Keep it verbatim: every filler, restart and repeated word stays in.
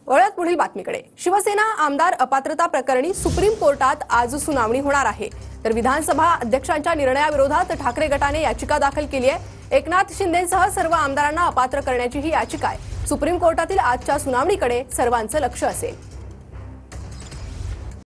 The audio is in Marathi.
वळत पुढील बातमीकडे। शिवसेना आमदार अपात्रता प्रकरणी सुप्रीम कोर्टात आज सुनावणी होणार आहे। तर विधानसभा अध्यक्षांच्या निर्णयाविरोधात ठाकरे गटाने याचिका दाखल केली आहे। एकनाथ शिंदेसह सर्व आमदारांना अपात्र करण्याची ही याचिका आहे। सुप्रीम कोर्टातील आजच्या सुनावणीकडे सर्वांचं लक्ष असेल।